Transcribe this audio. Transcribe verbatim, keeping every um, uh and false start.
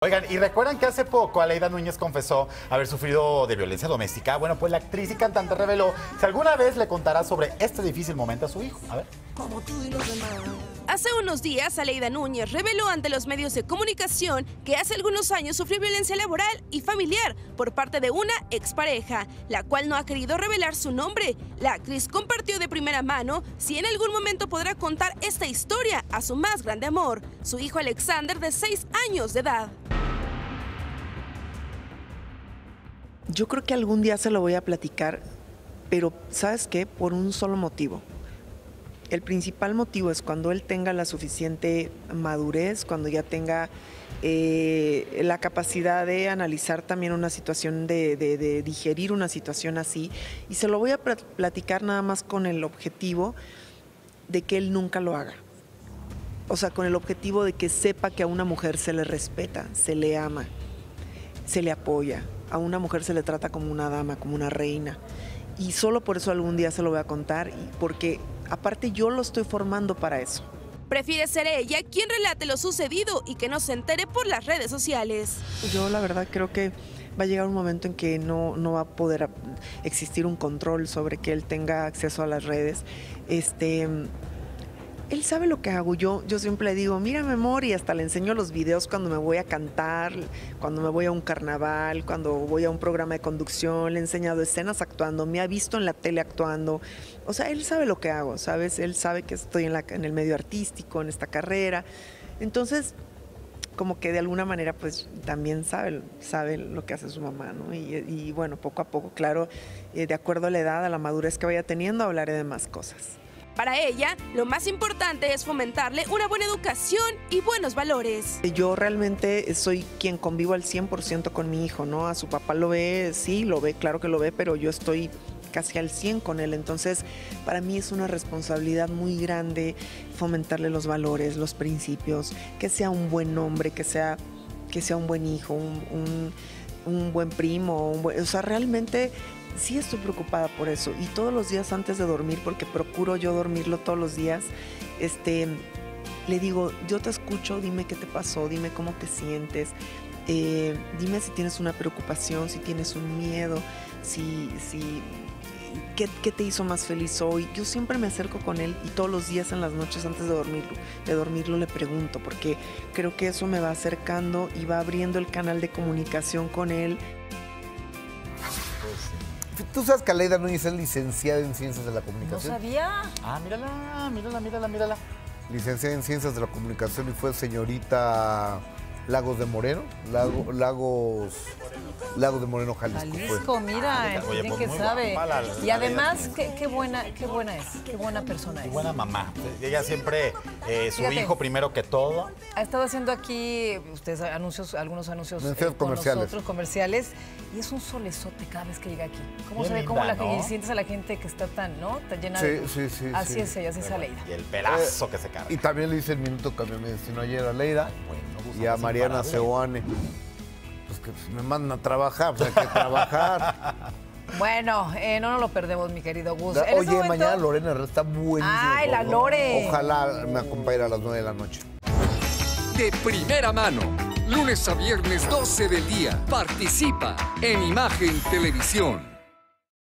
Oigan, ¿y recuerdan que hace poco Aleida Núñez confesó haber sufrido de violencia doméstica? Bueno, pues la actriz y cantante reveló si alguna vez le contará sobre este difícil momento a su hijo. A ver. Hace unos días, Aleida Núñez reveló ante los medios de comunicación que hace algunos años sufrió violencia laboral y familiar por parte de una expareja, la cual no ha querido revelar su nombre. La actriz compartió de primera mano si en algún momento podrá contar esta historia a su más grande amor, su hijo Alexander, de seis años de edad. Yo creo que algún día se lo voy a platicar, pero ¿sabes qué? Por un solo motivo. El principal motivo es cuando él tenga la suficiente madurez, cuando ya tenga eh, la capacidad de analizar también una situación, de, de, de digerir una situación así. Y se lo voy a platicar nada más con el objetivo de que él nunca lo haga. O sea, con el objetivo de que sepa que a una mujer se le respeta, se le ama, se le apoya. A una mujer se le trata como una dama, como una reina. Y solo por eso algún día se lo voy a contar, porque aparte yo lo estoy formando para eso. Prefiere ser ella quien relate lo sucedido y que no se entere por las redes sociales. Yo la verdad creo que va a llegar un momento en que no, no va a poder existir un control sobre que él tenga acceso a las redes. Este... Él sabe lo que hago. Yo, yo siempre le digo, mira, mi amor, y hasta le enseño los videos cuando me voy a cantar, cuando me voy a un carnaval, cuando voy a un programa de conducción. Le he enseñado escenas actuando, me ha visto en la tele actuando. O sea, él sabe lo que hago, ¿sabes? Él sabe que estoy en, la, en el medio artístico, en esta carrera. Entonces, como que de alguna manera, pues también sabe, sabe lo que hace su mamá, ¿no? Y, y bueno, poco a poco, claro, eh, de acuerdo a la edad, a la madurez que vaya teniendo, hablaré de más cosas. Para ella, lo más importante es fomentarle una buena educación y buenos valores. Yo realmente soy quien convivo al cien por ciento con mi hijo, ¿no? A su papá lo ve, sí, lo ve, claro que lo ve, pero yo estoy casi al cien con él. Entonces, para mí es una responsabilidad muy grande fomentarle los valores, los principios, que sea un buen hombre, que sea, que sea un buen hijo, un, un, un buen primo, un buen, o sea, realmente... Sí estoy preocupada por eso, y todos los días antes de dormir, porque procuro yo dormirlo todos los días, este, le digo, yo te escucho, dime qué te pasó, dime cómo te sientes, eh, dime si tienes una preocupación, si tienes un miedo, si, si, ¿qué, qué te hizo más feliz hoy? Yo siempre me acerco con él y todos los días en las noches antes de dormirlo, de dormirlo le pregunto, porque creo que eso me va acercando y va abriendo el canal de comunicación con él. ¿Tú sabes que Aleida Núñez es licenciada en Ciencias de la Comunicación? No sabía. Ah, mírala, mírala, mírala, mírala. Licenciada en Ciencias de la Comunicación y fue señorita Lagos de Moreno, Lago, Lagos, Lagos de Moreno, Jalisco. Jalisco, fue. mira, Oye, bien pues que muy sabe. guapa la- Y la además, Aleida. qué, qué buena, qué buena es, qué buena persona Qué es. buena mamá. Ella siempre, eh, su Fíjate. hijo primero que todo. Ha estado haciendo aquí, ustedes, anuncios, algunos anuncios Anuncios eh, con comerciales. nosotros, comerciales, y es un solezote cada vez que llega aquí. ¿Cómo Bien se ve? ¿Cómo linda, la, ¿no? y sientes a la gente que está tan, ¿no? Tan llena Sí, de luz. sí, sí, Así sí. es ella, así es Aleida. Y el pelazo que se carga. Y también le hice el minuto que me destinó ayer a Aleida Bueno, pues, y a es Mariana imparable. Seoane. Pues que pues, me mandan a trabajar, pues hay que trabajar. Bueno, eh, no nos lo perdemos, mi querido Gus. En Oye, este momento- mañana Lorena Herrera está buenísima. Ay, la Lore. Ojalá me acompañe a las nueve de la noche. De primera mano, lunes a viernes doce del día. Participa en Imagen Televisión.